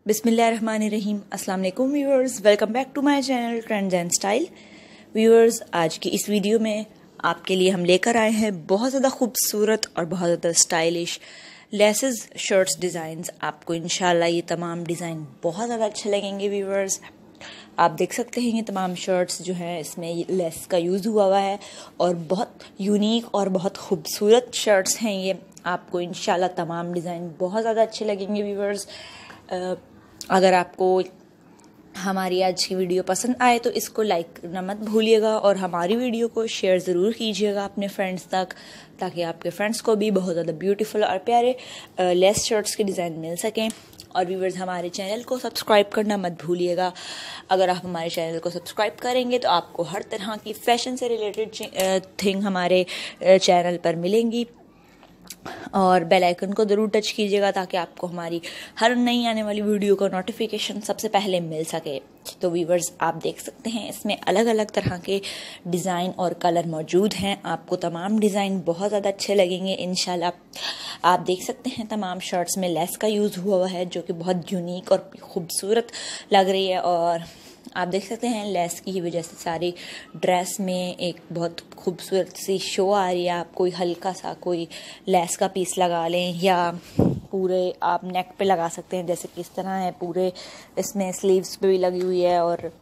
बिस्मिल्लाहिर्रहमानिर्रहीम। अस्सलाम वालेकुम viewers, welcome back to my channel trends and style. Viewers, आज की इस वीडियो में आपके लिए हम लेकर आए हैं बहुत ज़्यादा खूबसूरत और बहुत ज़्यादा स्टाइलिश लेसेस शर्ट्स डिज़ाइंस। आपको इंशाल्लाह ये तमाम डिज़ाइन बहुत ज़्यादा अच्छे लगेंगे। व्यूअर्स, आप देख सकते हैं ये तमाम शर्ट्स जो हैं इसमें लेस का यूज़ हुआ है और बहुत यूनिक और बहुत खूबसूरत शर्ट्स हैं ये। आपको इंशाल्लाह तमाम डिज़ाइन बहुत ज़्यादा अच्छे लगेंगे। व्यूअर्स, अगर आपको हमारी आज की वीडियो पसंद आए तो इसको लाइक करना मत भूलिएगा और हमारी वीडियो को शेयर ज़रूर कीजिएगा अपने फ्रेंड्स तक, ताकि आपके फ्रेंड्स को भी बहुत ज़्यादा ब्यूटीफुल और प्यारे लेस शर्ट्स के डिज़ाइन मिल सकें। और व्यूअर्स, हमारे चैनल को सब्सक्राइब करना मत भूलिएगा। अगर आप हमारे चैनल को सब्सक्राइब करेंगे तो आपको हर तरह की फ़ैशन से रिलेटेड थिंग हमारे चैनल पर मिलेंगी। और बेल आइकन को ज़रूर टच कीजिएगा ताकि आपको हमारी हर नई आने वाली वीडियो का नोटिफिकेशन सबसे पहले मिल सके। तो व्यूअर्स, आप देख सकते हैं इसमें अलग अलग तरह के डिज़ाइन और कलर मौजूद हैं। आपको तमाम डिज़ाइन बहुत ज़्यादा अच्छे लगेंगे इंशाल्लाह। आप देख सकते हैं तमाम शर्ट्स में लेस का यूज़ हुआ है जो कि बहुत यूनिक और खूबसूरत लग रही है। और आप देख सकते हैं लेस की वजह से सारी ड्रेस में एक बहुत खूबसूरत सी शो आ रही है। आप कोई हल्का सा कोई लेस का पीस लगा लें या पूरे आप नेक पे लगा सकते हैं, जैसे कि इस तरह है। पूरे इसमें स्लीव्स पे भी लगी हुई है और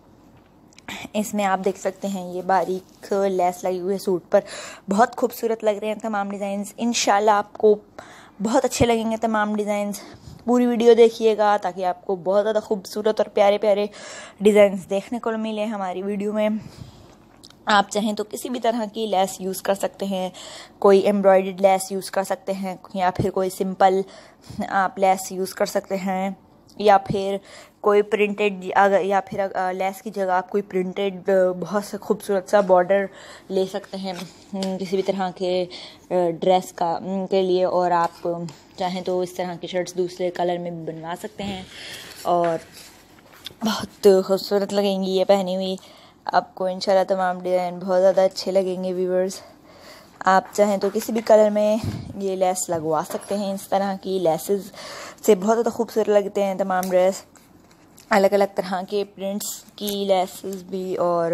इसमें आप देख सकते हैं ये बारीक लेस लगी हुई है सूट पर। बहुत खूबसूरत लग रहे हैं तमाम डिज़ाइंस। इंशाल्लाह आपको बहुत अच्छे लगेंगे तमाम डिज़ाइंस। पूरी वीडियो देखिएगा ताकि आपको बहुत ज़्यादा खूबसूरत और प्यारे प्यारे डिज़ाइंस देखने को मिले हमारी वीडियो में। आप चाहें तो किसी भी तरह की लेस यूज़ कर सकते हैं, कोई एम्ब्रॉयडर्ड लेस यूज़ कर सकते हैं या फिर कोई सिंपल आप लेस यूज़ कर सकते हैं, या फिर कोई प्रिंटेड, या फिर लेस की जगह आप कोई प्रिंटेड बहुत सा खूबसूरत सा बॉर्डर ले सकते हैं किसी भी तरह के ड्रेस के लिए। और आप चाहें तो इस तरह की शर्ट्स दूसरे कलर में भी बनवा सकते हैं और बहुत खूबसूरत लगेंगी ये पहनी हुई। आपको इंशाल्लाह तमाम डिज़ाइन बहुत ज़्यादा अच्छे लगेंगे। व्यूअर्स, आप चाहें तो किसी भी कलर में ये लेस लगवा सकते हैं। इस तरह की लेसेस से बहुत ज़्यादा खूबसूरत लगते हैं तमाम ड्रेस। अलग अलग तरह के प्रिंट्स की लेसेस भी और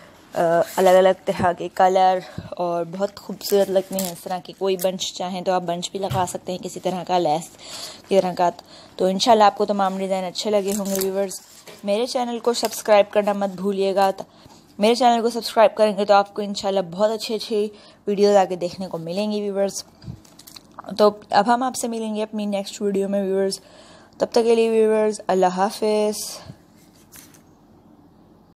अलग अलग तरह के कलर और बहुत खूबसूरत लगते हैं। इस तरह की कोई बंच चाहें तो आप बंच भी लगा सकते हैं किसी तरह का लेस की तरह का। तो इंशाल्लाह आपको तमाम डिज़ाइन अच्छे लगे होंगे। व्यूअर्स, मेरे चैनल को सब्सक्राइब करना मत भूलिएगा। मेरे चैनल को सब्सक्राइब करेंगे तो आपको इंशाल्लाह बहुत अच्छी वीडियोज़ आगे देखने को मिलेंगी। व्यूअर्स, तो अब हम आपसे मिलेंगे अपनी नेक्स्ट वीडियो में। व्यूअर्स, तब तक के लिए व्यूअर्स, अल्लाह हाफिज़।